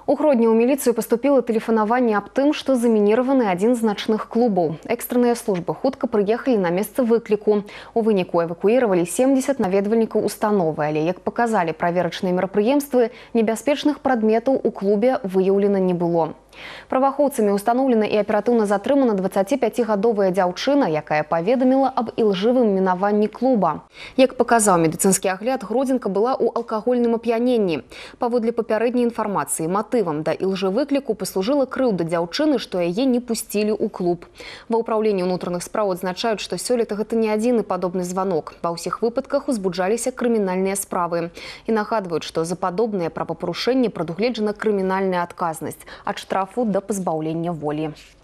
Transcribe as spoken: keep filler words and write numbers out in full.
У Гродні ў міліцыю паступіла тэлефанаванне аб тым, што замініраваны адзін з начных клубаў. Экстранныя службы хутка прыехалі на месца выкліку. У выніку эвакуіравалі семдзесят наведвальнікаў установы, але, як паказалі праверачныя мерапрыемствы, небяспечных прадметаў у клубе выяўлена не было. Праваахоўцамі ўстаноўлена і аператыўна затрымана дваццаціпяцігадовая дзяўчына, якая паведаміла аб ілжывым мінаванні клуба. Як паказаў медыцынскі агляд, гродзенка была ў алкагольным ап'яненні. Паводле папярэдняй інфармацыі, матывам да ілжывыкліку паслужыла крыўда дзяўчыны, што яе не пусцілі ў клуб. Ва ўпраўленні ўнутраных спраў адзначаюць, што сёлета гэта не адзіны падобны званок. Ва ўсіх выпадках узбуджаліся крымінальныя справы. І нагадваюць, што за падобныя правапарушэнні прадугледжана крымінальная адказнасць ад штрафу да пазбаўлення волі.